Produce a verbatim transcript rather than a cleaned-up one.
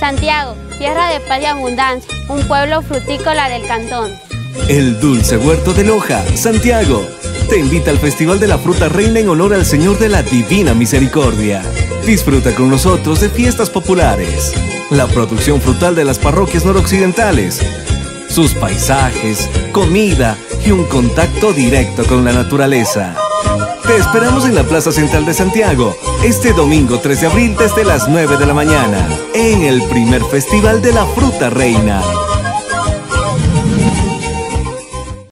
Santiago, tierra de paz y abundancia, un pueblo frutícola del cantón. El Dulce Huerto de Loja, Santiago, te invita al Festival de la Fruta Reina en honor al Señor de la Divina Misericordia. Disfruta con nosotros de fiestas populares, la producción frutal de las parroquias noroccidentales, sus paisajes, comida y un contacto directo con la naturaleza. Te esperamos en la Plaza Central de Santiago, este domingo tres de abril desde las nueve de la mañana, en el primer Festival de la Fruta Reina.